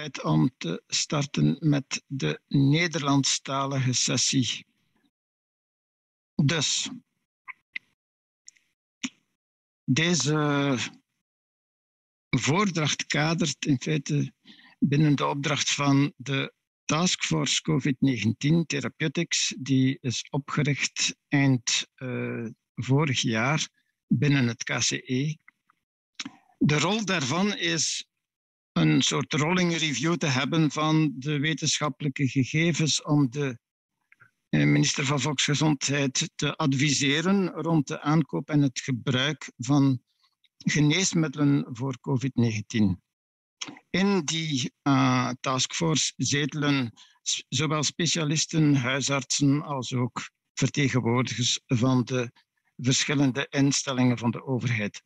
tijd om te starten met de Nederlandstalige sessie. Dus, deze voordracht kadert in feite binnen de opdracht van de Taskforce COVID-19 Therapeutics, die is opgericht eind vorig jaar binnen het KCE. De rol daarvan is een soort rolling review te hebben van de wetenschappelijke gegevens om de minister van Volksgezondheid te adviseren rond de aankoop en het gebruik van geneesmiddelen voor COVID-19. In die taskforce zetelen zowel specialisten, huisartsen als ook vertegenwoordigers van de verschillende instellingen van de overheid.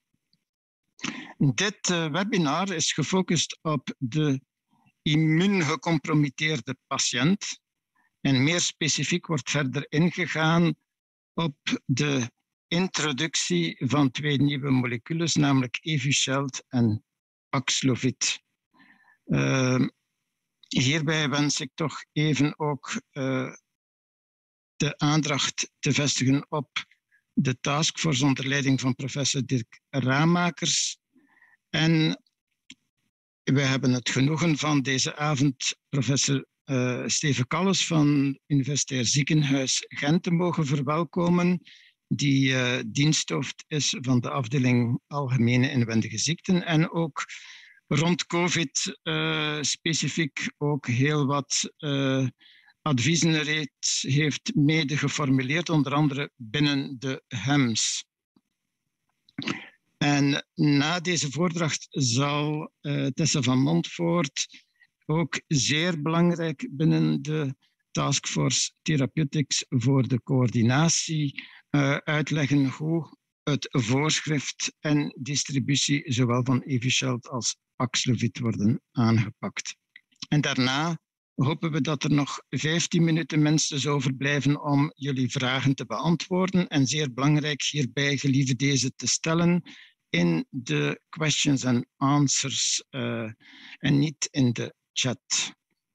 Dit webinar is gefocust op de immuungecompromitteerde patiënt en meer specifiek wordt verder ingegaan op de introductie van 2 nieuwe moleculen, namelijk Evusheld en Paxlovid. Hierbij wens ik toch even ook de aandacht te vestigen op de taskforce onder leiding van professor Dirk Ramakers. En we hebben het genoegen van deze avond professor Steven Kalles van Universitair Ziekenhuis Gent te mogen verwelkomen, die diensthoofd is van de afdeling Algemene Inwendige Ziekten en ook rond COVID specifiek ook heel wat adviezen reeds heeft mede geformuleerd, onder andere binnen de HEMS. En na deze voordracht zal Tessa van Montvoort ook zeer belangrijk binnen de Taskforce Therapeutics voor de coördinatie uitleggen hoe het voorschrift en distributie zowel van Evusheld als Paxlovid worden aangepakt. En daarna hopen we dat er nog 15 minuten minstens overblijven om jullie vragen te beantwoorden. En zeer belangrijk hierbij, gelieve deze te stellen in de questions and answers en niet in de chat.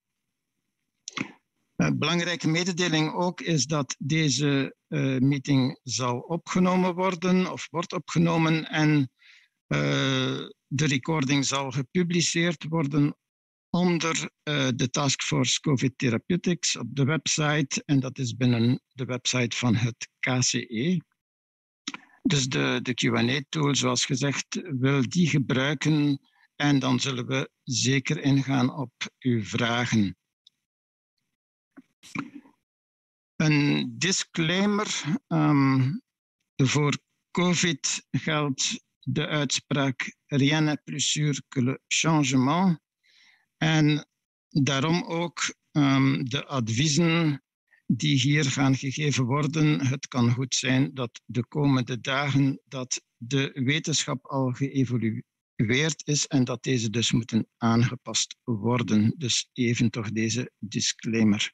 Een belangrijke mededeling ook is dat deze meeting zal opgenomen worden of wordt opgenomen en de recording zal gepubliceerd worden onder de Taskforce COVID Therapeutics op de website en dat is binnen de website van het KCE. Dus de Q&A-tool, zoals gezegd, wil die gebruiken en dan zullen we zeker ingaan op uw vragen. Een disclaimer. Voor COVID geldt de uitspraak rien n'est plus sûr que le changement. En daarom ook de adviezen die hier gaan gegeven worden. Het kan goed zijn dat de komende dagen dat de wetenschap al geëvolueerd is en dat deze dus moeten aangepast worden. Dus even toch deze disclaimer.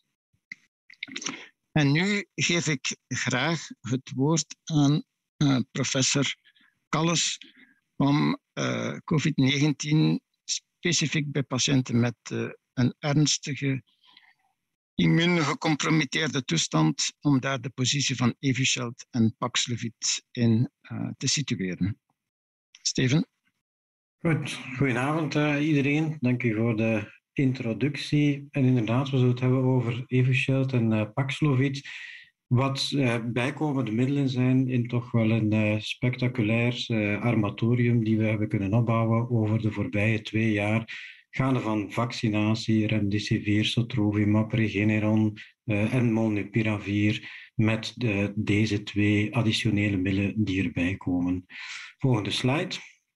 En nu geef ik graag het woord aan professor Kalles om COVID-19 specifiek bij patiënten met een ernstige immuungecompromitteerde toestand, om daar de positie van Evusheld en Paxlovid in te situeren. Steven? Goed, goedenavond iedereen. Dank u voor de introductie. En inderdaad, we zullen het hebben over Evusheld en Paxlovid. Wat bijkomende middelen zijn in toch wel een spectaculair armatorium die we hebben kunnen opbouwen over de voorbije 2 jaar. Gaande van vaccinatie, remdesivir, sotrovimab, Regeneron en molnupiravir met deze 2 additionele middelen die erbij komen. Volgende slide.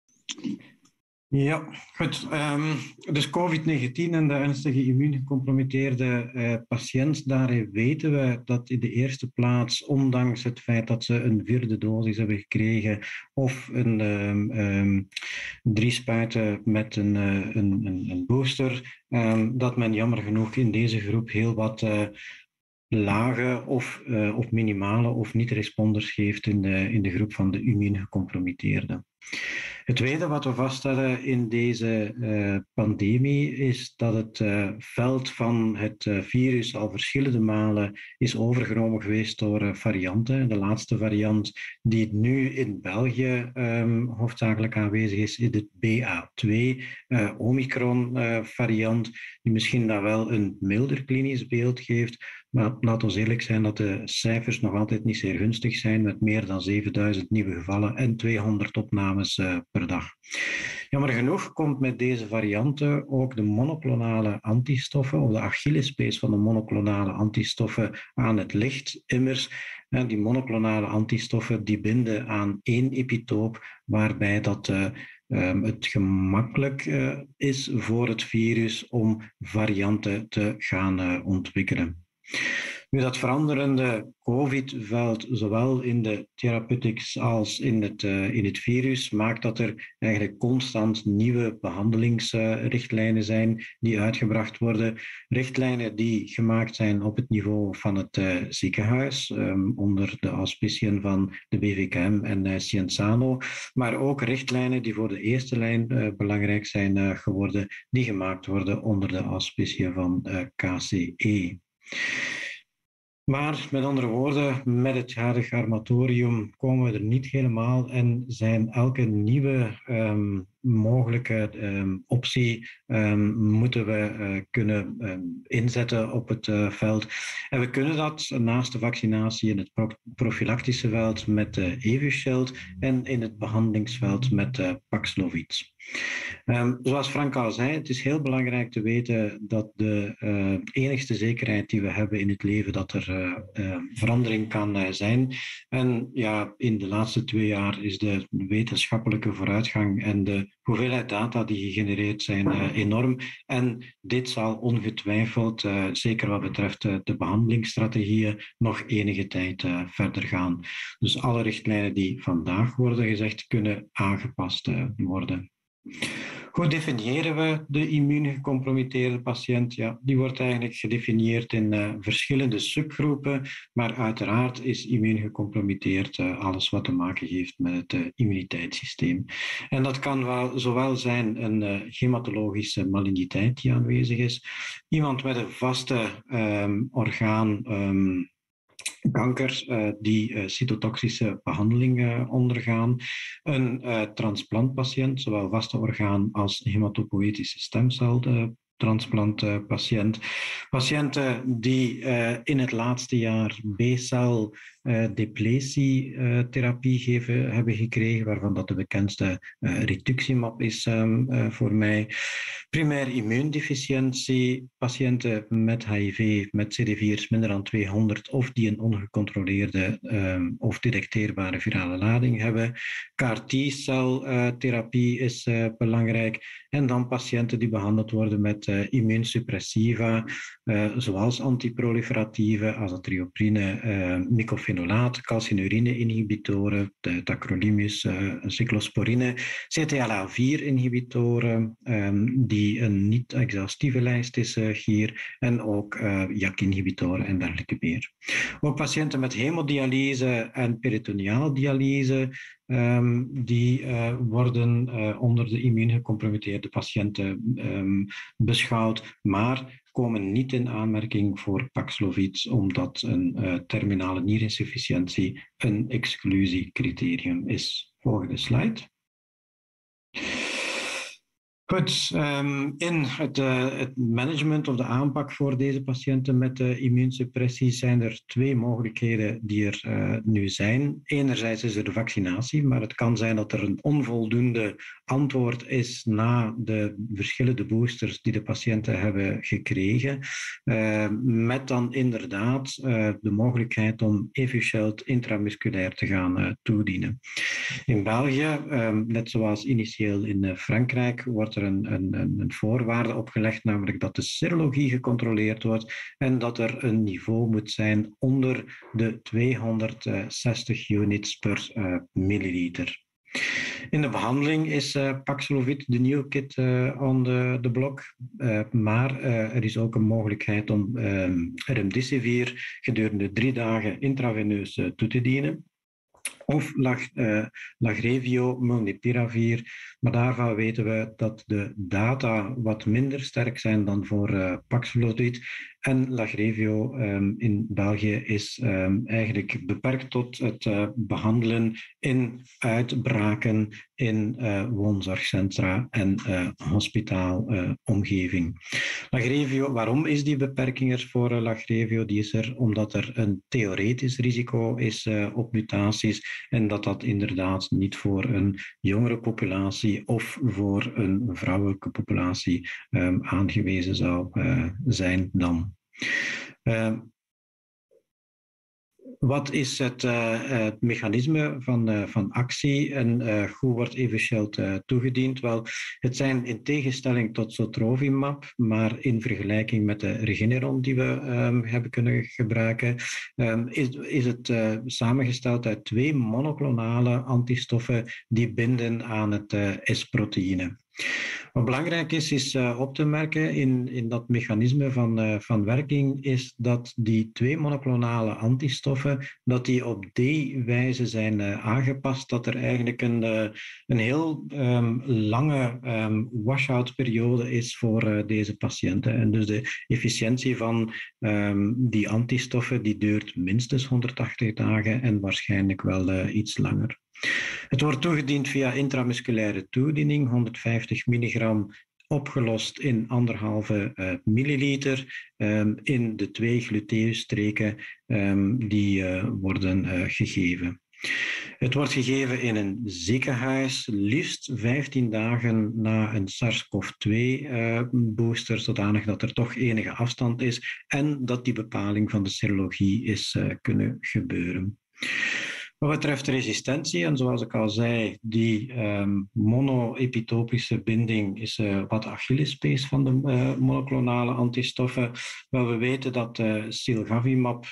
Ja, goed. Dus COVID-19 en de ernstige immuungecompromitteerde patiënt, daarin weten we dat in de eerste plaats, ondanks het feit dat ze een 4e dosis hebben gekregen of een 3 spuiten met een booster, dat men jammer genoeg in deze groep heel wat lage of minimale of niet-responders geeft in de groep van de immuungecompromitteerden. Het tweede wat we vaststellen in deze pandemie is dat het veld van het virus al verschillende malen is overgenomen geweest door varianten. De laatste variant die nu in België hoofdzakelijk aanwezig is de BA2 Omicron variant, die misschien dan wel een milder klinisch beeld geeft. Maar laat ons eerlijk zijn dat de cijfers nog altijd niet zeer gunstig zijn, met meer dan 7000 nieuwe gevallen en 200 opnames per dag. Jammer genoeg komt met deze varianten ook de monoclonale antistoffen, of de Achillespees van de monoclonale antistoffen, aan het licht. Immers, die monoclonale antistoffen die binden aan één epitoop, waarbij dat het gemakkelijk is voor het virus om varianten te gaan ontwikkelen. Nu, dat veranderende COVID-veld, zowel in de therapeutics als in het virus, maakt dat er eigenlijk constant nieuwe behandelingsrichtlijnen zijn die uitgebracht worden. Richtlijnen die gemaakt zijn op het niveau van het ziekenhuis, onder de auspiciën van de BVKM en Scienzano, maar ook richtlijnen die voor de eerste lijn belangrijk zijn geworden, die gemaakt worden onder de auspiciën van KCE. Maar met andere woorden, met het huidige armatorium komen we er niet helemaal en zijn elke nieuwe mogelijke optie moeten we kunnen inzetten op het veld. En we kunnen dat naast de vaccinatie in het profilactische veld met Evusheld en in het behandelingsveld met Paxlovid. Zoals Frank al zei, het is heel belangrijk te weten dat de enigste zekerheid die we hebben in het leven, dat er verandering kan zijn. En ja, in de laatste 2 jaar is de wetenschappelijke vooruitgang en de hoeveelheid data die gegenereerd zijn enorm. En dit zal ongetwijfeld, zeker wat betreft de behandelingsstrategieën, nog enige tijd verder gaan. Dus alle richtlijnen die vandaag worden gezegd, kunnen aangepast worden. Hoe definiëren we de immuungecompromitteerde patiënt? Ja, die wordt eigenlijk gedefinieerd in verschillende subgroepen, maar uiteraard is immuungecompromitteerd alles wat te maken heeft met het immuniteitssysteem. En dat kan wel zowel zijn een hematologische maligniteit die aanwezig is, iemand met een vaste orgaan kankers die cytotoxische behandeling ondergaan. Een transplantpatiënt, zowel vaste orgaan als hematopoëtische stemceltransplantpatiënt. Patiënten die in het laatste jaar B-cel depletietherapie hebben gekregen, waarvan dat de bekendste rituximab is voor mij. Primair immuundeficiëntie, patiënten met HIV, met CD4's minder dan 200 of die een ongecontroleerde of detecteerbare virale lading hebben. CAR-T-celtherapie is belangrijk. En dan patiënten die behandeld worden met immuunsuppressiva, zoals antiproliferatieve, azathioprine, mycophenolaat, calcinurine-inhibitoren, tacrolimus, cyclosporine, CTLA4-inhibitoren, die een niet-exhaustieve lijst is hier, en ook JAK-inhibitoren en dergelijke meer. Ook patiënten met hemodialyse en peritoneaaldialyse, die worden onder de immuungecompromitteerde patiënten beschouwd, maar komen niet in aanmerking voor Paxlovid, omdat een terminale nierinsufficiëntie een exclusiecriterium is. Volgende slide. Goed, in het management of de aanpak voor deze patiënten met immuunsuppressie zijn er 2 mogelijkheden die er nu zijn. Enerzijds is er de vaccinatie, maar het kan zijn dat er een onvoldoende antwoord is na de verschillende boosters die de patiënten hebben gekregen, met dan inderdaad de mogelijkheid om Evusheld intramusculair te gaan toedienen. In België, net zoals initieel in Frankrijk, wordt er een voorwaarde opgelegd, namelijk dat de serologie gecontroleerd wordt en dat er een niveau moet zijn onder de 260 units per milliliter. In de behandeling is Paxlovid de nieuwe kid on the block, maar er is ook een mogelijkheid om remdesivir gedurende 3 dagen intraveneus toe te dienen. of Lagrevío, Molnupiravir. Maar daarvan weten we dat de data wat minder sterk zijn dan voor Paxlovid. En Lagrevío in België is eigenlijk beperkt tot het behandelen in uitbraken in woonzorgcentra en hospitaalomgeving. Lagrevío, waarom is die beperking er voor Lagrevío? Die is er omdat er een theoretisch risico is op mutaties en dat inderdaad niet voor een jongere populatie of voor een vrouwelijke populatie aangewezen zou zijn dan. Wat is het mechanisme van actie en hoe wordt Evusheld toegediend? Wel, het zijn in tegenstelling tot Sotrovimab, maar in vergelijking met de Regeneron die we hebben kunnen gebruiken, is het samengesteld uit 2 monoclonale antistoffen die binden aan het S-proteïne. Wat belangrijk is op te merken in dat mechanisme van werking, is dat die 2 monoclonale antistoffen, dat die op die wijze zijn aangepast, dat er eigenlijk een heel lange washout-periode is voor deze patiënten. En dus de efficiëntie van die antistoffen die duurt minstens 180 dagen en waarschijnlijk wel iets langer. Het wordt toegediend via intramusculaire toediening, 150 milligram opgelost in 1,5 milliliter in de 2 gluteusstreken die worden gegeven. Het wordt gegeven in een ziekenhuis, liefst 15 dagen na een SARS-CoV-2-booster, zodanig dat er toch enige afstand is en dat die bepaling van de serologie is kunnen gebeuren. Wat betreft resistentie, en zoals ik al zei, die monoepitopische binding is wat Achillespees van de monoclonale antistoffen. Wel, we weten dat Silgavimab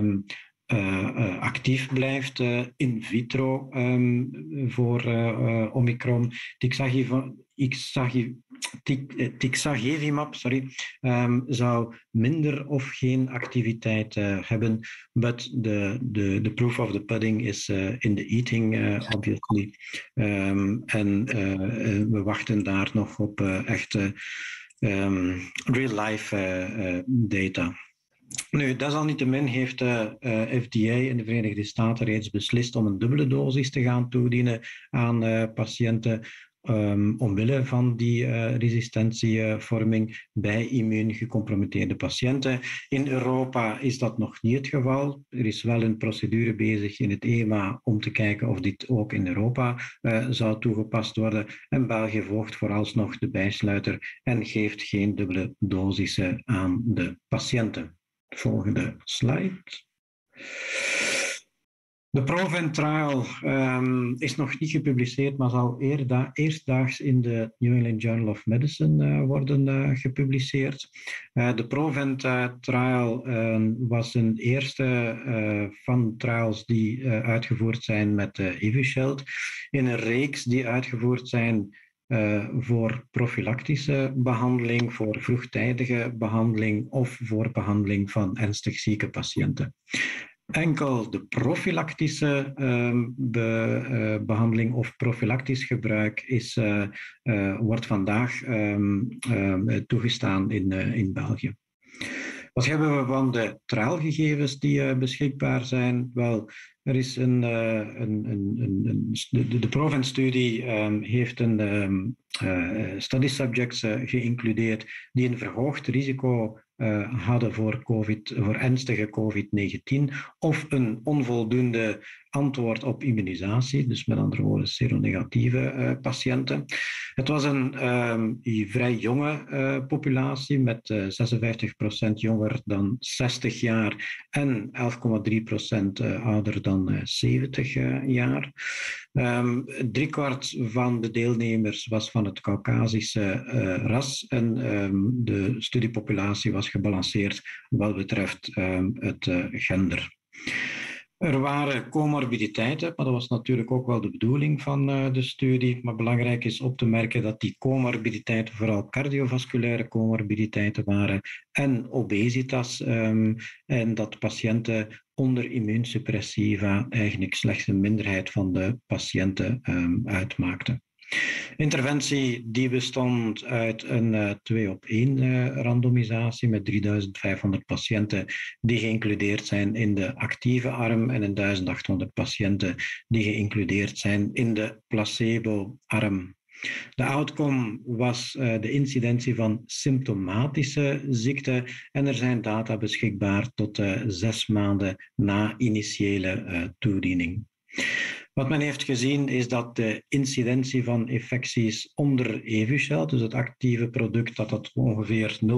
actief blijft in vitro voor Omicron. Tixagevimab zou minder of geen activiteit hebben, but the proof of the pudding is in the eating, obviously. We wachten daar nog op echte real-life data. Nu, desalniettemin heeft de FDA in de Verenigde Staten reeds beslist om een dubbele dosis te gaan toedienen aan patiënten omwille van die resistentievorming bij immuungecompromitteerde patiënten. In Europa is dat nog niet het geval. Er is wel een procedure bezig in het EMA om te kijken of dit ook in Europa zou toegepast worden. En België volgt vooralsnog de bijsluiter en geeft geen dubbele dosissen aan de patiënten. Volgende slide. De PROVENT trial is nog niet gepubliceerd, maar zal eerstdaags in de New England Journal of Medicine worden gepubliceerd. De PROVENT trial was een eerste van trials die uitgevoerd zijn met Evusheld. In een reeks die uitgevoerd zijn voor profilactische behandeling, voor vroegtijdige behandeling of voor behandeling van ernstig zieke patiënten. Enkel de profilactische behandeling of profilactisch gebruik wordt vandaag toegestaan in België. Wat hebben we van de trialgegevens die beschikbaar zijn? Wel, er is de PROVENT-studie heeft een study subjects geïncludeerd die een verhoogd risico hadden voor ernstige COVID-19 of een onvoldoende antwoord op immunisatie, dus met andere woorden seronegatieve patiënten. Het was een vrij jonge populatie met 56% jonger dan 60 jaar en 11,3% ouder dan 70 jaar. 3/4 van de deelnemers was van het Caucasische ras en de studiepopulatie was gebalanceerd wat betreft het gender. Er waren comorbiditeiten, maar dat was natuurlijk ook wel de bedoeling van de studie. Maar belangrijk is op te merken dat die comorbiditeiten vooral cardiovasculaire comorbiditeiten waren en obesitas. En dat patiënten onder immuunsuppressiva eigenlijk slechts een minderheid van de patiënten uitmaakten. Interventie die bestond uit een 2-op-1 randomisatie met 3500 patiënten die geïncludeerd zijn in de actieve arm en 1800 patiënten die geïncludeerd zijn in de placebo-arm. De outcome was de incidentie van symptomatische ziekte en er zijn data beschikbaar tot 6 maanden na initiële toediening. Wat men heeft gezien is dat de incidentie van infecties onder Evusheld, dus het actieve product, dat ongeveer 0,23%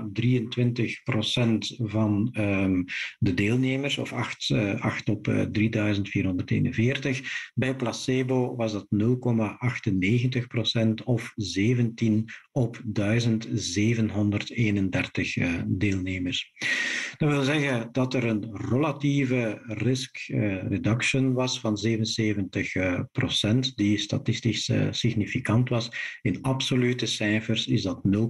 van de deelnemers, of 8 op 3441. Bij placebo was dat 0,98% of 17 op 1731 deelnemers. Dat wil zeggen dat er een relatieve risk reduction was van 77%, die statistisch significant was. In absolute cijfers is dat 0,75%.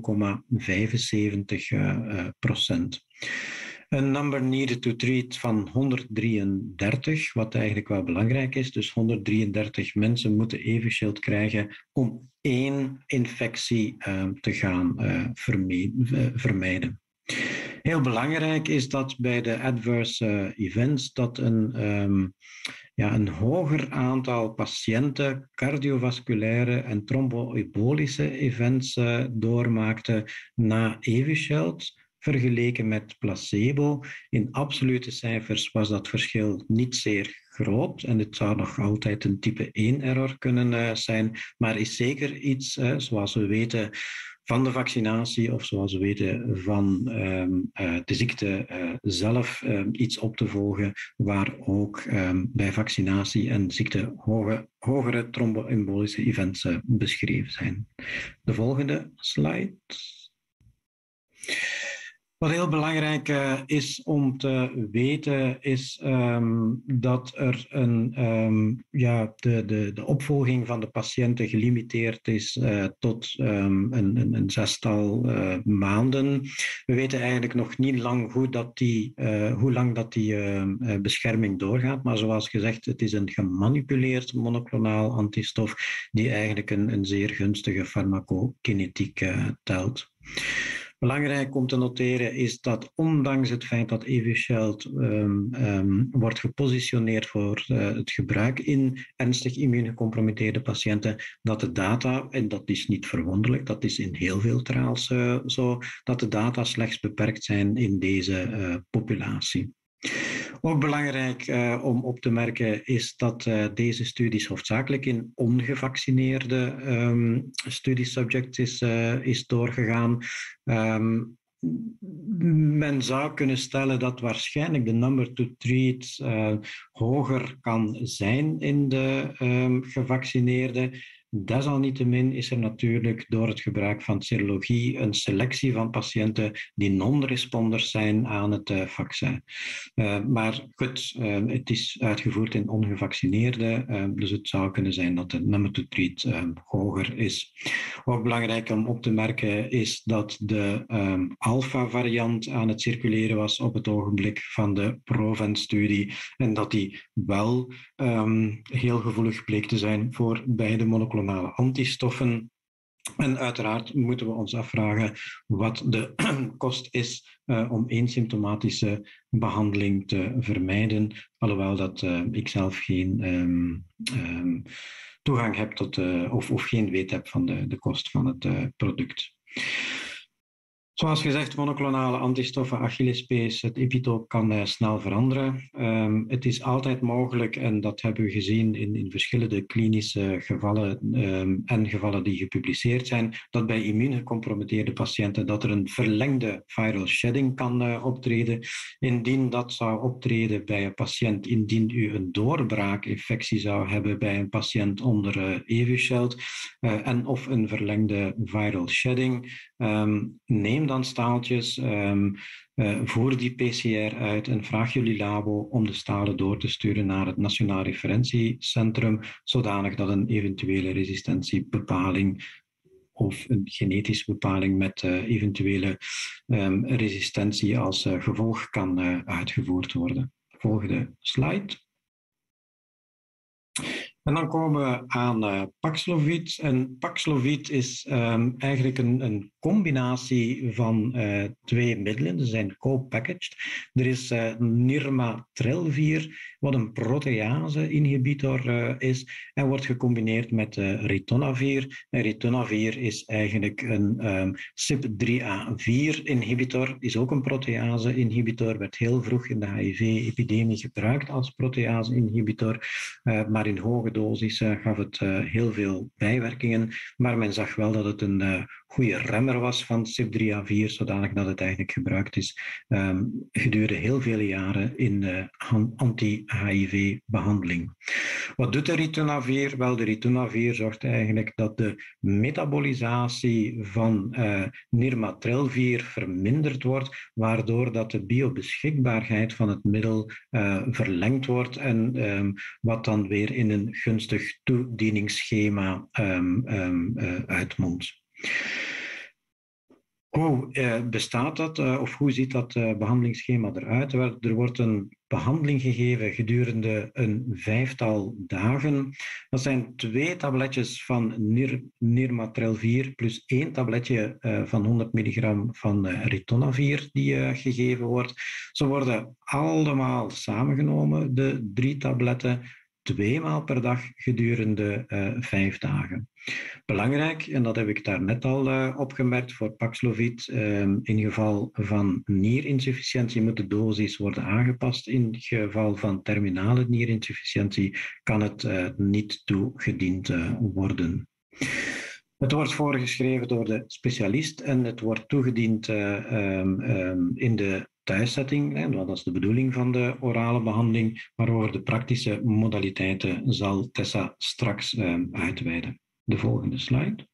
Een number needed to treat van 133, wat eigenlijk wel belangrijk is. Dus 133 mensen moeten Evusheld krijgen om 1 infectie te gaan vermijden. Heel belangrijk is dat bij de adverse events dat een hoger aantal patiënten cardiovasculaire en thromboembolische events doormaakten na Evusheld vergeleken met placebo. In absolute cijfers was dat verschil niet zeer groot en het zou nog altijd een type 1 error kunnen zijn, maar is zeker iets, zoals we weten van de vaccinatie of zoals we weten van de ziekte zelf iets op te volgen waar ook bij vaccinatie en ziekte hogere thromboembolische events beschreven zijn. De volgende slide. Wat heel belangrijk is om te weten is dat er de opvolging van de patiënten gelimiteerd is tot een 6-tal maanden. We weten eigenlijk nog niet lang hoe lang dat die bescherming doorgaat, maar zoals gezegd, het is een gemanipuleerd monoclonaal antistof die eigenlijk een zeer gunstige farmacokinetiek telt. Belangrijk om te noteren is dat ondanks het feit dat Evusheld wordt gepositioneerd voor het gebruik in ernstig immuungecompromitteerde patiënten, dat de data, en dat is niet verwonderlijk, dat is in heel veel trials zo, dat de data slechts beperkt zijn in deze populatie. Ook belangrijk om op te merken is dat deze studies hoofdzakelijk in ongevaccineerde studiesubjects is doorgegaan. Men zou kunnen stellen dat waarschijnlijk de number to treat hoger kan zijn in de gevaccineerden. Desalniettemin is er natuurlijk door het gebruik van serologie een selectie van patiënten die non-responders zijn aan het vaccin. Maar goed, het is uitgevoerd in ongevaccineerde, dus het zou kunnen zijn dat de number to treat hoger is. Ook belangrijk om op te merken is dat de alpha-variant aan het circuleren was op het ogenblik van de PROVENT-studie en dat die wel heel gevoelig bleek te zijn voor beide monoclonale antistoffen. En uiteraard moeten we ons afvragen wat de kost is om asymptomatische behandeling te vermijden, alhoewel dat ik zelf geen toegang heb tot of geen weet heb van de kost van het product. Zoals gezegd, monoclonale antistoffen, Achillespees, het epitoop kan snel veranderen. Het is altijd mogelijk, en dat hebben we gezien in verschillende klinische gevallen en gevallen die gepubliceerd zijn, dat bij immuungecompromitteerde patiënten dat er een verlengde viral shedding kan optreden. Indien dat zou optreden bij een patiënt, indien u een doorbraakinfectie zou hebben bij een patiënt onder Evusheld en of een verlengde viral shedding, neem dan staaltjes. voer die PCR uit en vraag jullie labo om de stalen door te sturen naar het Nationaal Referentiecentrum, zodanig dat een eventuele resistentiebepaling of een genetische bepaling met eventuele resistentie als gevolg kan uitgevoerd worden. Volgende slide. En dan komen we aan Paxlovid. En Paxlovid is eigenlijk een combinatie van twee middelen. Ze zijn co-packaged. Er is nirmatrelvir, wat een protease-inhibitor is, en wordt gecombineerd met ritonavir. En ritonavir is eigenlijk een CYP3A4-inhibitor, is ook een protease-inhibitor, werd heel vroeg in de HIV-epidemie gebruikt als protease-inhibitor, maar in hoge dosis gaf het heel veel bijwerkingen, maar men zag wel dat het een goede remmer was van CYP3A4, zodanig dat het eigenlijk gebruikt is gedurende heel vele jaren in de anti-HIV-behandeling. Wat doet de ritonavir? Wel, de ritonavir zorgt eigenlijk dat de metabolisatie van nirmatrelvir verminderd wordt, waardoor dat de biobeschikbaarheid van het middel verlengd wordt en wat dan weer in een gunstig toedieningsschema uitmondt. Hoe bestaat dat of hoe ziet dat behandelingsschema eruit? Er wordt een behandeling gegeven gedurende een 5-tal dagen. Dat zijn 2 tabletjes van nirmatrelvir plus 1 tabletje van 100 milligram van ritonavir die gegeven wordt. Ze worden allemaal samengenomen, de 3 tabletten, 2 maal per dag gedurende 5 dagen. Belangrijk, en dat heb ik daarnet al opgemerkt voor Paxlovid, in geval van nierinsufficiëntie moet de dosis worden aangepast. In geval van terminale nierinsufficiëntie kan het niet toegediend worden. Het wordt voorgeschreven door de specialist en het wordt toegediend in de thuiszetting, want dat is de bedoeling van de orale behandeling, maar over de praktische modaliteiten zal Tessa straks uitweiden. De volgende slide.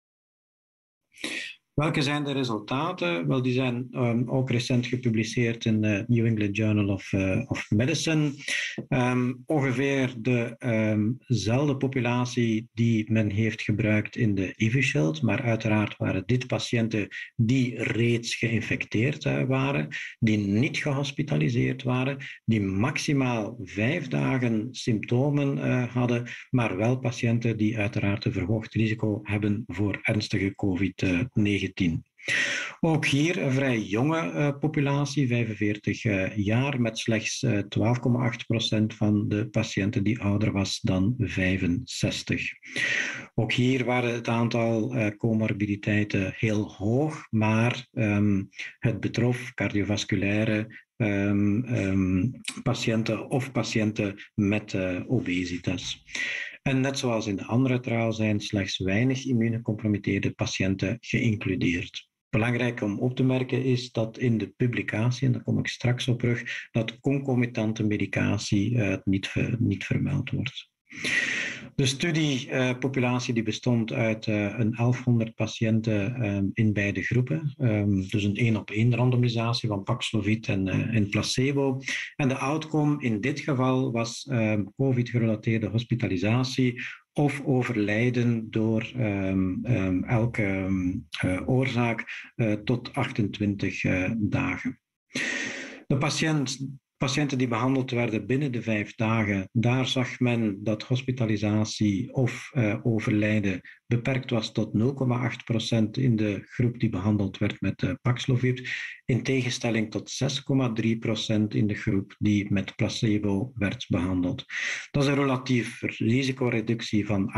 Welke zijn de resultaten? Wel, die zijn ook recent gepubliceerd in de New England Journal of Medicine. Ongeveer dezelfde populatie die men heeft gebruikt in de Evishield, maar uiteraard waren dit patiënten die reeds geïnfecteerd waren, die niet gehospitaliseerd waren, die maximaal 5 dagen symptomen hadden, maar wel patiënten die uiteraard een verhoogd risico hebben voor ernstige COVID-19. Ook hier een vrij jonge populatie, 45 jaar, met slechts 12,8% van de patiënten die ouder was dan 65. Ook hier waren het aantal comorbiditeiten heel hoog, maar het betrof cardiovasculaire patiënten of patiënten met obesitas. En net zoals in de andere trial zijn slechts weinig immunocompromitteerde patiënten geïncludeerd. Belangrijk om op te merken is dat in de publicatie, en daar kom ik straks op terug, dat concomitante medicatie niet vermeld wordt. De studiepopulatie die bestond uit een 1100 patiënten in beide groepen. Dus een 1-op-1 randomisatie van Paxlovid en placebo. En de outcome in dit geval was COVID-gerelateerde hospitalisatie of overlijden door elke oorzaak tot 28 dagen. De patiënten die behandeld werden binnen de 5 dagen, daar zag men dat hospitalisatie of overlijden beperkt was tot 0,8% in de groep die behandeld werd met Paxlovid, in tegenstelling tot 6,3% in de groep die met placebo werd behandeld. Dat is een relatief risicoreductie van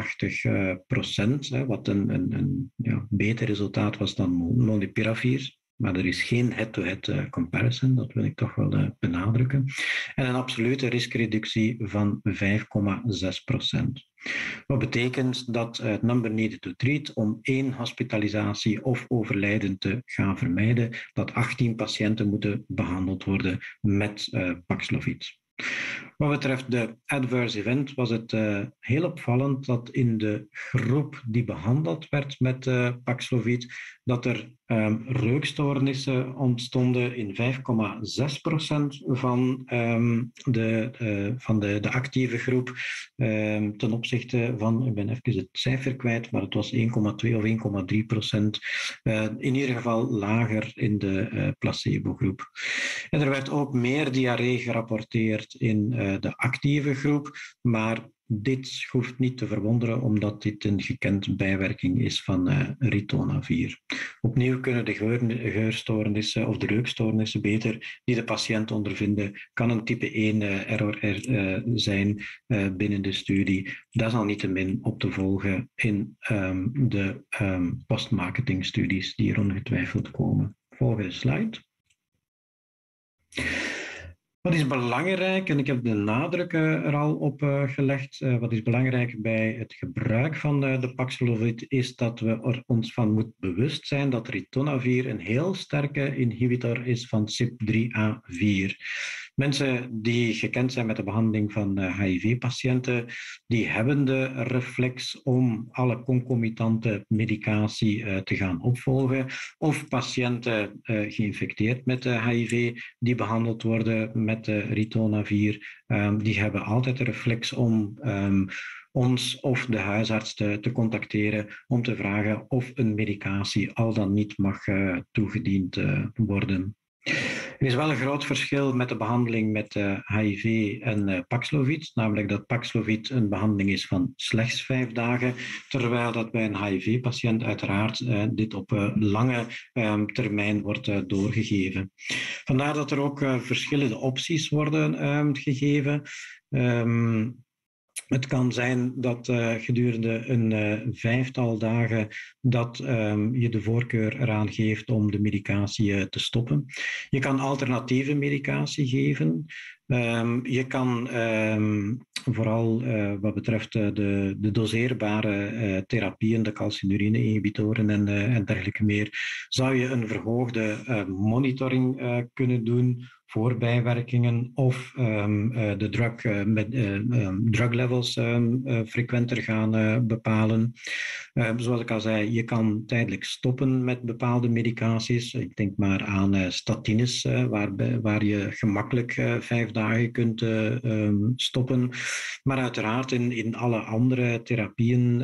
88%, wat een beter resultaat was dan molnupiravir. Maar er is geen head-to-head comparison, dat wil ik toch wel benadrukken. En een absolute riskreductie van 5,6%. Wat betekent dat het number needed to treat om 1 hospitalisatie of overlijden te gaan vermijden, dat 18 patiënten moeten behandeld worden met Paxlovid. Wat betreft de adverse event was het heel opvallend dat in de groep die behandeld werd met Paxlovid, dat er Reukstoornissen ontstonden in 5,6% van de actieve groep ten opzichte van, ik ben even het cijfer kwijt, maar het was 1,2 of 1,3%. In ieder geval lager in de placebo-groep. En er werd ook meer diarree gerapporteerd in de actieve groep, maar dit hoeft niet te verwonderen, omdat dit een gekend bijwerking is van ritonavir. Opnieuw kunnen de geurstoornissen of de reukstoornissen beter die de patiënt ondervinden, kan een type 1 error zijn binnen de studie. Dat is al niettemin op te volgen in de postmarketingstudies die er ongetwijfeld komen. Volgende slide. Wat is belangrijk, en ik heb de nadruk er al op gelegd, wat is belangrijk bij het gebruik van de Paxlovid is dat we er ons van moeten bewust zijn dat ritonavir een heel sterke inhibitor is van CYP3A4. Mensen die gekend zijn met de behandeling van HIV-patiënten, die hebben de reflex om alle concomitante medicatie te gaan opvolgen. Of patiënten geïnfecteerd met HIV die behandeld worden met ritonavir, die hebben altijd de reflex om ons of de huisarts te contacteren om te vragen of een medicatie al dan niet mag toegediend worden. Er is wel een groot verschil met de behandeling met HIV en Paxlovid, namelijk dat Paxlovid een behandeling is van slechts 5 dagen, terwijl dat bij een HIV-patiënt uiteraard dit op lange termijn wordt doorgegeven. Vandaar dat er ook verschillende opties worden gegeven. Het kan zijn dat gedurende een 5-tal dagen dat je de voorkeur eraan geeft om de medicatie te stoppen. Je kan alternatieve medicatie geven. Je kan vooral wat betreft de doseerbare therapieën, de calcinurine-inhibitoren en dergelijke meer, zou je een verhoogde monitoring kunnen doen voor bijwerkingen of de drug levels frequenter gaan bepalen. Zoals ik al zei, je kan tijdelijk stoppen met bepaalde medicaties. Ik denk maar aan statines, waar je gemakkelijk 5 dagen kunt stoppen. Maar uiteraard in alle andere therapieën,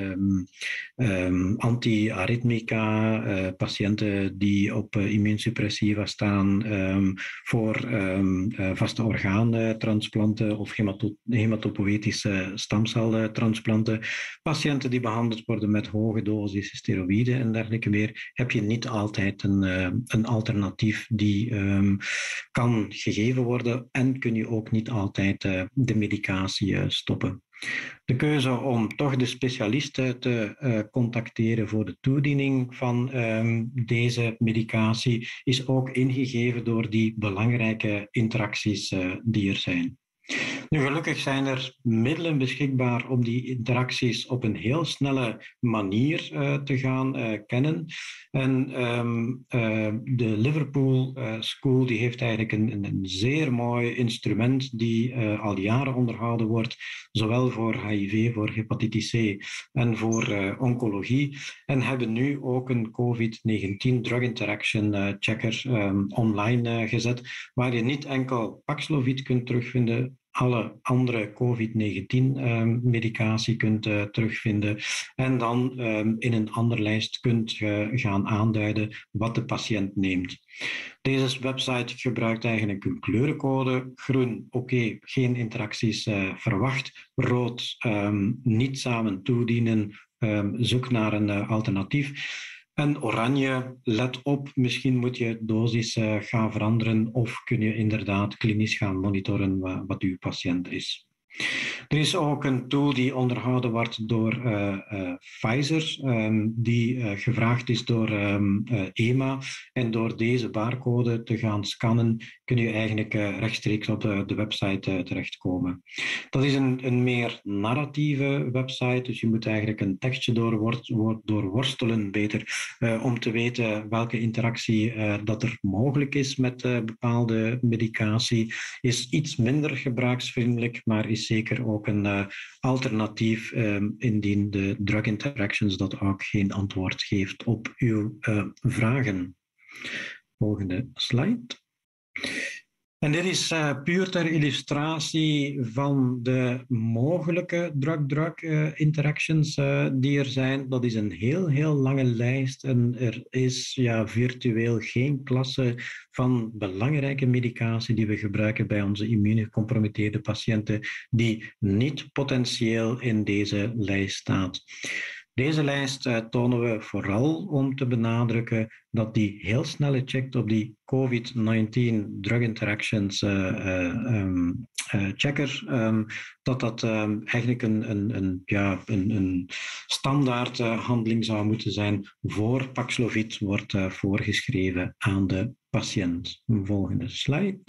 anti-arrhythmica, patiënten die op immuunsuppressiva staan, voor vaste orgaantransplanten of hematopoëtische stamceltransplanten. Patiënten die behandeld worden met hoge dosis steroïden en dergelijke meer, heb je niet altijd een alternatief die kan gegeven worden en kun je ook niet altijd de medicatie stoppen. De keuze om toch de specialisten te contacteren voor de toediening van deze medicatie is ook ingegeven door die belangrijke interacties die er zijn. Nu, gelukkig zijn er middelen beschikbaar om die interacties op een heel snelle manier te gaan kennen. En de Liverpool School die heeft eigenlijk een zeer mooi instrument die al jaren onderhouden wordt, zowel voor HIV, voor hepatitis C en voor oncologie. En hebben nu ook een COVID-19 Drug Interaction Checker online gezet, waar je niet enkel Paxlovid kunt terugvinden, alle andere COVID-19-medicatie kunt terugvinden en dan in een andere lijst kunt gaan aanduiden wat de patiënt neemt. Deze website gebruikt eigenlijk een kleurencode. Groen, oké, geen interacties verwacht. Rood, niet samen toedienen, zoek naar een alternatief. En oranje, let op, misschien moet je dosis gaan veranderen of kun je inderdaad klinisch gaan monitoren wat uw patiënt is. Er is ook een tool die onderhouden wordt door Pfizer, die gevraagd is door EMA. En door deze barcode te gaan scannen, kun je eigenlijk rechtstreeks op de website terechtkomen. Dat is een meer narratieve website, dus je moet eigenlijk een tekstje doorworstelen beter om te weten welke interactie dat er mogelijk is met bepaalde medicatie. Is iets minder gebruiksvriendelijk, maar is zeker ook een alternatief indien de drug interactions dat ook geen antwoord geeft op uw vragen. Volgende slide. En dit is puur ter illustratie van de mogelijke drug-drug interactions die er zijn. Dat is een heel lange lijst en er is virtueel geen klasse van belangrijke medicatie die we gebruiken bij onze immuungecompromitteerde patiënten die niet potentieel in deze lijst staat. Deze lijst tonen we vooral om te benadrukken dat die heel snelle check op die COVID-19 drug interactions checker, dat eigenlijk een standaard handeling zou moeten zijn voor Paxlovid wordt voorgeschreven aan de patiënt. Volgende slide.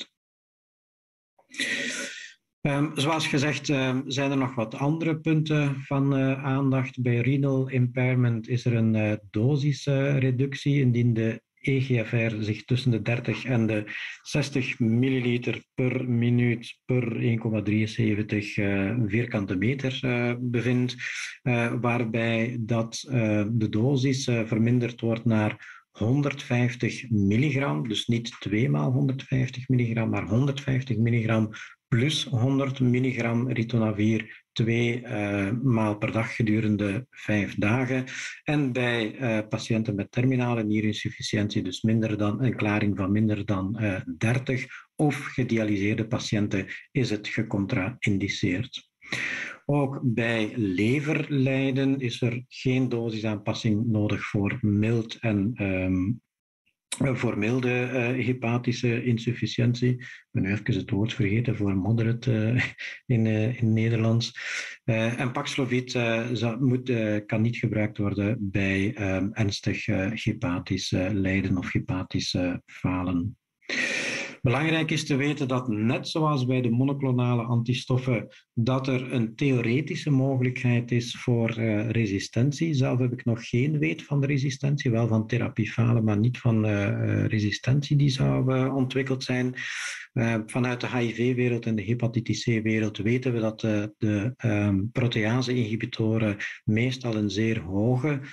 Zoals gezegd zijn er nog wat andere punten van aandacht. Bij renal impairment is er een dosisreductie indien de EGFR zich tussen de 30 en de 60 milliliter per minuut per 1,73 vierkante meter bevindt, waarbij dat de dosis verminderd wordt naar 150 milligram, dus niet 2 maal 150 milligram, maar 150 milligram plus 100 milligram ritonavir 2 maal per dag gedurende 5 dagen. En bij patiënten met terminale nierinsufficiëntie, dus een klaring van minder dan 30, of gedialyseerde patiënten is het gecontra-indiceerd. Ook bij leverlijden is er geen dosisaanpassing nodig voor mild en voor milde hepatische insufficiëntie. Ik ben nu even het woord vergeten voor moderate in Nederlands. En Paxlovid kan niet gebruikt worden bij ernstig hepatisch lijden of hepatisch falen. Belangrijk is te weten dat net zoals bij de monoclonale antistoffen, dat er een theoretische mogelijkheid is voor resistentie. Zelf heb ik nog geen weet van de resistentie, wel van therapiefalen, maar niet van resistentie die zou ontwikkeld zijn. Vanuit de HIV-wereld en de hepatitis C-wereld weten we dat de protease-inhibitoren meestal een zeer hoge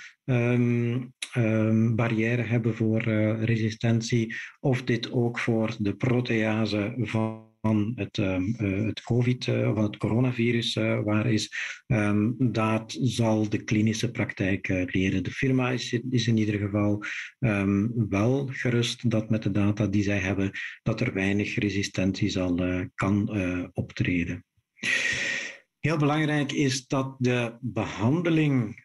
barrière hebben voor resistentie, of dit ook voor de protease van het COVID, van het coronavirus waar is, dat zal de klinische praktijk leren. De firma is in ieder geval wel gerust dat met de data die zij hebben, dat er weinig resistentie kan optreden. Heel belangrijk is dat de behandeling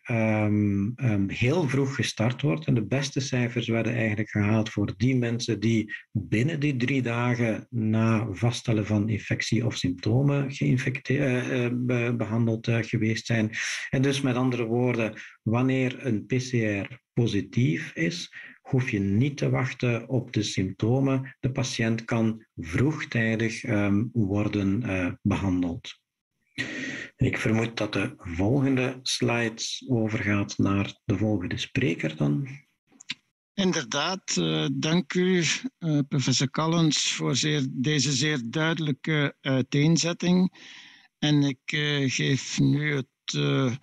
heel vroeg gestart wordt. En de beste cijfers werden eigenlijk gehaald voor die mensen die binnen die 3 dagen na vaststellen van infectie of symptomen behandeld geweest zijn. En dus met andere woorden, wanneer een PCR positief is, hoef je niet te wachten op de symptomen. De patiënt kan vroegtijdig worden behandeld. Ik vermoed dat de volgende slides overgaat naar de volgende spreker dan. Inderdaad, dank u, professor Callens, voor deze zeer duidelijke uiteenzetting. En ik geef nu het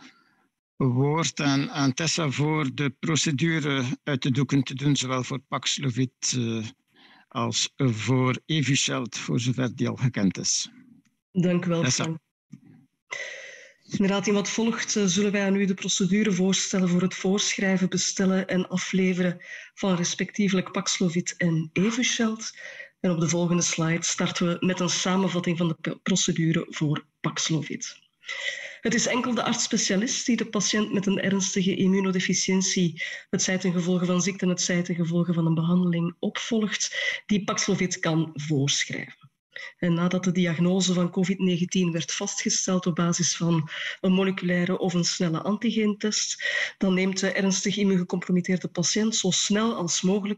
woord aan Tessa voor de procedure uit de doeken te doen, zowel voor Paxlovid als voor Evusheld, voor zover die al gekend is. Dank u wel, Frank. Inderdaad, in wat volgt zullen wij aan u de procedure voorstellen voor het voorschrijven, bestellen en afleveren van respectievelijk Paxlovid en Evusheld. En op de volgende slide starten we met een samenvatting van de procedure voor Paxlovid. Het is enkel de arts-specialist die de patiënt met een ernstige immunodeficiëntie, het zij ten gevolge van ziekte en het zij ten gevolge van een behandeling opvolgt, die Paxlovid kan voorschrijven. En nadat de diagnose van COVID-19 werd vastgesteld op basis van een moleculaire of een snelle antigeentest, dan neemt de ernstig immuungecompromitteerde patiënt zo snel als mogelijk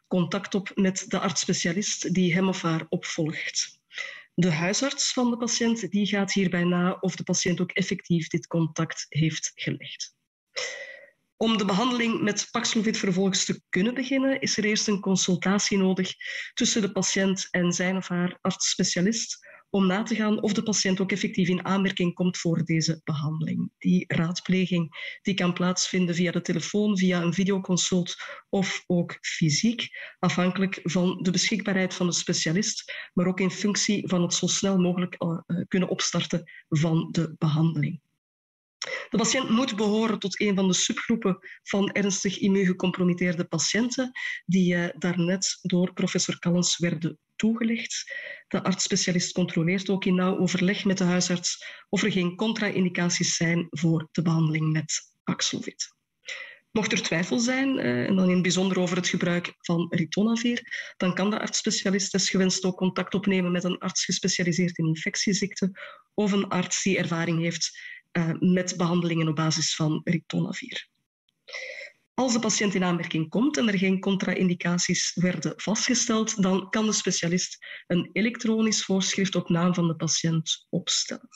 contact op met de arts-specialist die hem of haar opvolgt. De huisarts van de patiënt die gaat hierbij na of de patiënt ook effectief dit contact heeft gelegd. Om de behandeling met Paxlovid vervolgens te kunnen beginnen, is er eerst een consultatie nodig tussen de patiënt en zijn of haar arts-specialist om na te gaan of de patiënt ook effectief in aanmerking komt voor deze behandeling. Die raadpleging die kan plaatsvinden via de telefoon, via een videoconsult of ook fysiek, afhankelijk van de beschikbaarheid van de specialist, maar ook in functie van het zo snel mogelijk kunnen opstarten van de behandeling. De patiënt moet behoren tot een van de subgroepen van ernstig immuungecompromitteerde patiënten die daarnet door professor Callens werden toegelicht. De arts-specialist controleert ook in nauw overleg met de huisarts of er geen contra-indicaties zijn voor de behandeling met Paxlovid. Mocht er twijfel zijn, en dan in het bijzonder over het gebruik van ritonavir, dan kan de arts-specialist desgewenst ook contact opnemen met een arts gespecialiseerd in infectieziekten of een arts die ervaring heeft met behandelingen op basis van ritonavir. Als de patiënt in aanmerking komt en er geen contra-indicaties werden vastgesteld, dan kan de specialist een elektronisch voorschrift op naam van de patiënt opstellen.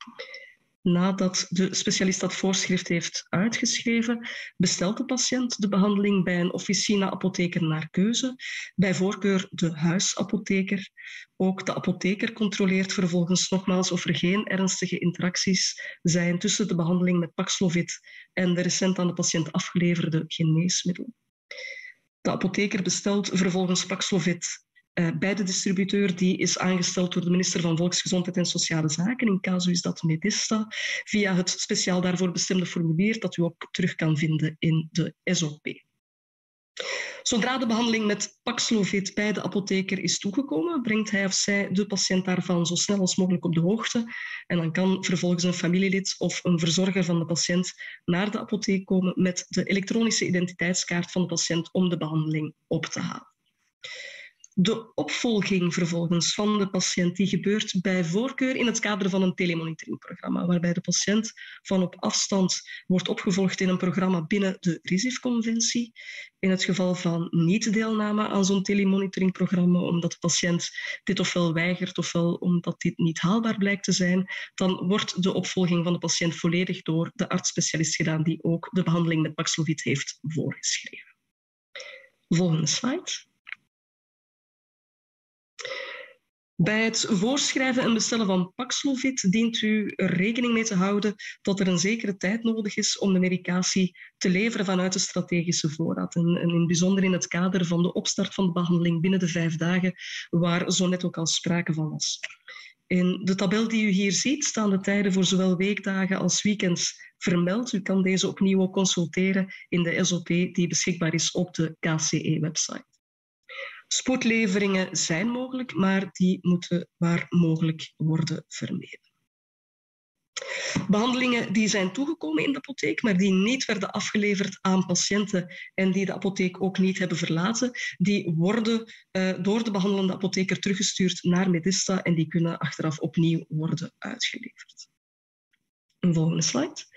Nadat de specialist dat voorschrift heeft uitgeschreven, bestelt de patiënt de behandeling bij een officina-apotheker naar keuze, bij voorkeur de huisapotheker. Ook de apotheker controleert vervolgens nogmaals of er geen ernstige interacties zijn tussen de behandeling met Paxlovid en de recent aan de patiënt afgeleverde geneesmiddelen. De apotheker bestelt vervolgens Paxlovid bij de distributeur die is aangesteld door de minister van Volksgezondheid en Sociale Zaken. In casu is dat Medista, via het speciaal daarvoor bestemde formulier dat u ook terug kan vinden in de SOP. Zodra de behandeling met Paxlovid bij de apotheker is toegekomen, brengt hij of zij de patiënt daarvan zo snel als mogelijk op de hoogte en dan kan vervolgens een familielid of een verzorger van de patiënt naar de apotheek komen met de elektronische identiteitskaart van de patiënt om de behandeling op te halen. De opvolging vervolgens van de patiënt die gebeurt bij voorkeur in het kader van een telemonitoringprogramma, waarbij de patiënt van op afstand wordt opgevolgd in een programma binnen de RISIF-conventie. In het geval van niet-deelname aan zo'n telemonitoringprogramma, omdat de patiënt dit ofwel weigert ofwel omdat dit niet haalbaar blijkt te zijn, dan wordt de opvolging van de patiënt volledig door de arts-specialist gedaan die ook de behandeling met Paxlovid heeft voorgeschreven. Volgende slide. Bij het voorschrijven en bestellen van Paxlovid dient u er rekening mee te houden dat er een zekere tijd nodig is om de medicatie te leveren vanuit de strategische voorraad. En in het bijzonder in het kader van de opstart van de behandeling binnen de 5 dagen, waar zo net ook al sprake van was. In de tabel die u hier ziet staan de tijden voor zowel weekdagen als weekends vermeld. U kan deze opnieuw ook consulteren in de SOP die beschikbaar is op de KCE-website. Spoedleveringen zijn mogelijk, maar die moeten waar mogelijk worden vermeden. Behandelingen die zijn toegekomen in de apotheek, maar die niet werden afgeleverd aan patiënten en die de apotheek ook niet hebben verlaten, die worden door de behandelende apotheker teruggestuurd naar Medista en die kunnen achteraf opnieuw worden uitgeleverd. Een volgende slide.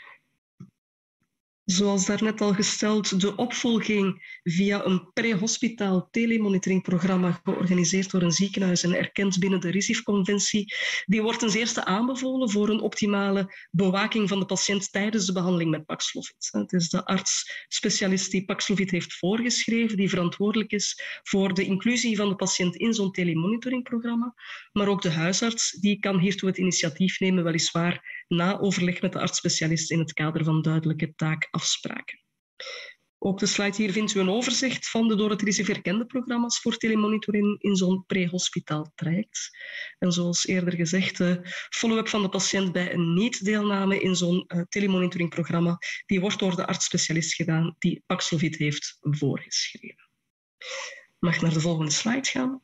Zoals daarnet al gesteld, de opvolging via een pre-hospitaal telemonitoringprogramma georganiseerd door een ziekenhuis en erkend binnen de RISIF-conventie, die wordt ten eerste aanbevolen voor een optimale bewaking van de patiënt tijdens de behandeling met Paxlovid. Het is de arts-specialist die Paxlovid heeft voorgeschreven, die verantwoordelijk is voor de inclusie van de patiënt in zo'n telemonitoringprogramma, maar ook de huisarts die kan hiertoe het initiatief nemen, weliswaar na overleg met de arts-specialist in het kader van duidelijke taakafspraken. Op de slide hier vindt u een overzicht van de door het RISIF erkende programma's voor telemonitoring in zo'n pre-hospitaal traject. En zoals eerder gezegd, de follow-up van de patiënt bij een niet-deelname in zo'n telemonitoringprogramma, die wordt door de arts-specialist gedaan die Paxlovid heeft voorgeschreven. Mag naar de volgende slide gaan.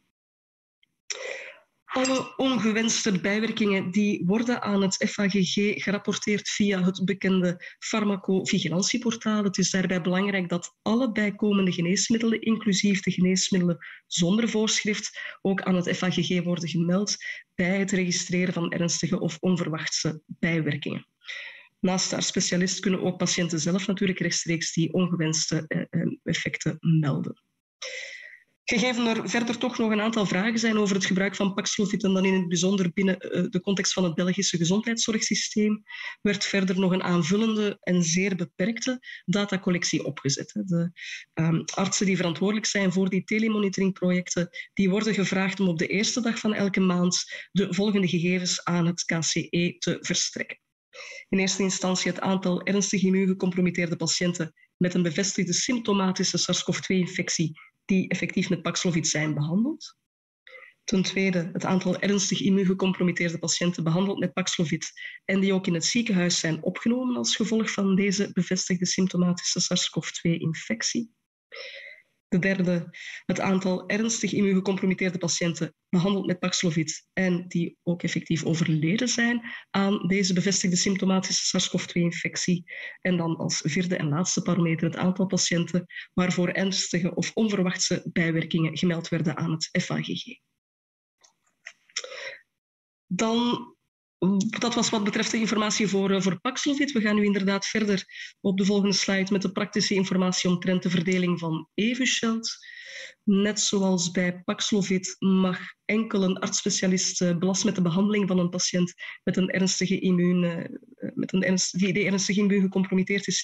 Alle ongewenste bijwerkingen die worden aan het FAGG gerapporteerd via het bekende farmacovigilantieportaal. Het is daarbij belangrijk dat alle bijkomende geneesmiddelen, inclusief de geneesmiddelen zonder voorschrift, ook aan het FAGG worden gemeld bij het registreren van ernstige of onverwachte bijwerkingen. Naast de specialist kunnen ook patiënten zelf natuurlijk rechtstreeks die ongewenste effecten melden. Gegeven er verder toch nog een aantal vragen zijn over het gebruik van Paxlovid en dan in het bijzonder binnen de context van het Belgische gezondheidszorgsysteem, werd verder nog een aanvullende en zeer beperkte datacollectie opgezet. De artsen die verantwoordelijk zijn voor die telemonitoringprojecten, die worden gevraagd om op de eerste dag van elke maand de volgende gegevens aan het KCE te verstrekken. In eerste instantie het aantal ernstig immuungecompromitteerde patiënten met een bevestigde symptomatische SARS-CoV-2-infectie die effectief met Paxlovid zijn behandeld. Ten tweede het aantal ernstig immuungecompromitteerde patiënten behandeld met Paxlovid en die ook in het ziekenhuis zijn opgenomen als gevolg van deze bevestigde symptomatische SARS-CoV-2-infectie. De derde, het aantal ernstig immuungecompromitteerde patiënten behandeld met Paxlovid en die ook effectief overleden zijn aan deze bevestigde symptomatische SARS-CoV-2-infectie. En dan als vierde en laatste parameter het aantal patiënten waarvoor ernstige of onverwachte bijwerkingen gemeld werden aan het FAGG. Dan, dat was wat betreft de informatie voor Paxlovid. We gaan nu inderdaad verder op de volgende slide met de praktische informatie omtrent de verdeling van Evusheld. Net zoals bij Paxlovid mag enkel een arts-specialist belast met de behandeling van een patiënt met een ernstige die ernstig immuun gecompromitteerd is,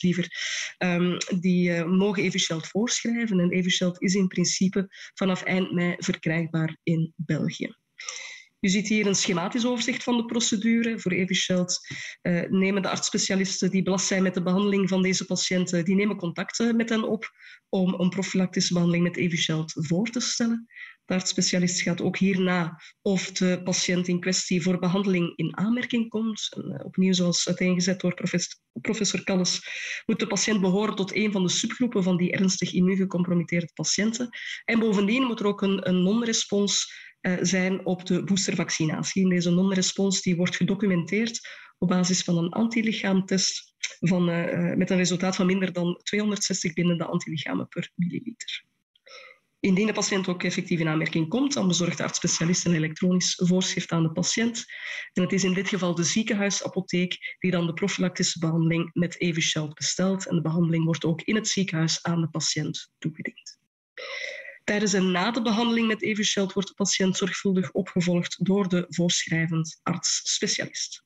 die mogen Evusheld voorschrijven. En Evusheld is in principe vanaf eind mei verkrijgbaar in België. U ziet hier een schematisch overzicht van de procedure. Voor Evusheld nemen de arts-specialisten die belast zijn met de behandeling van deze patiënten, die nemen contact met hen op om een profylactische behandeling met Evusheld voor te stellen. De arts-specialist gaat ook hierna of de patiënt in kwestie voor behandeling in aanmerking komt. En, opnieuw, zoals uiteengezet door professor Kalles, moet de patiënt behoren tot een van de subgroepen van die ernstig immuungecompromitteerde patiënten. En bovendien moet er ook een non-respons zijn op de boostervaccinatie. En deze non-respons die wordt gedocumenteerd op basis van een antilichaamtest met een resultaat van minder dan 260 bindende antilichamen per milliliter. Indien de patiënt ook effectief in aanmerking komt, dan bezorgt de arts-specialist een elektronisch voorschrift aan de patiënt. En het is in dit geval de ziekenhuisapotheek die dan de profylactische behandeling met Evusheld bestelt. En de behandeling wordt ook in het ziekenhuis aan de patiënt toegediend. Tijdens en na de behandeling met Evusheld wordt de patiënt zorgvuldig opgevolgd door de voorschrijvend arts-specialist.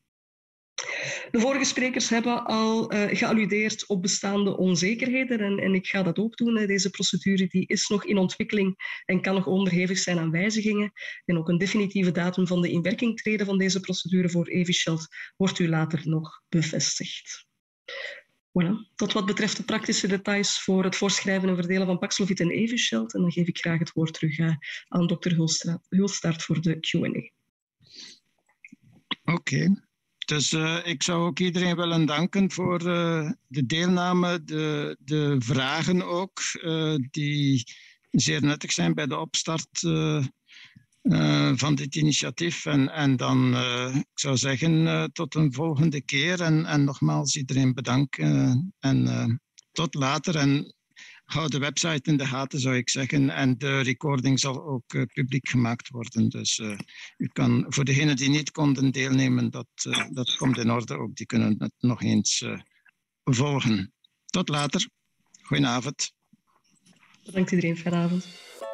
De vorige sprekers hebben al gealludeerd op bestaande onzekerheden en ik ga dat ook doen. Deze procedure die is nog in ontwikkeling en kan nog onderhevig zijn aan wijzigingen. En ook een definitieve datum van de inwerkingtreden van deze procedure voor Evusheld wordt u later nog bevestigd. Voilà. Tot wat betreft de praktische details voor het voorschrijven en verdelen van Paxlovid en Evusheld. En dan geef ik graag het woord terug aan dokter Hulstaert voor de Q&A. Oké. Dus ik zou ook iedereen willen danken voor de deelname, de vragen ook, die zeer nuttig zijn bij de opstart van dit initiatief. En dan, ik zou zeggen, tot een volgende keer. En nogmaals iedereen bedankt. En tot later. En hou de website in de gaten, zou ik zeggen. En de recording zal ook publiek gemaakt worden. Dus u kan, voor degenen die niet konden deelnemen, dat komt in orde ook. Die kunnen het nog eens volgen. Tot later. Goedenavond. Bedankt iedereen. Fijne avond.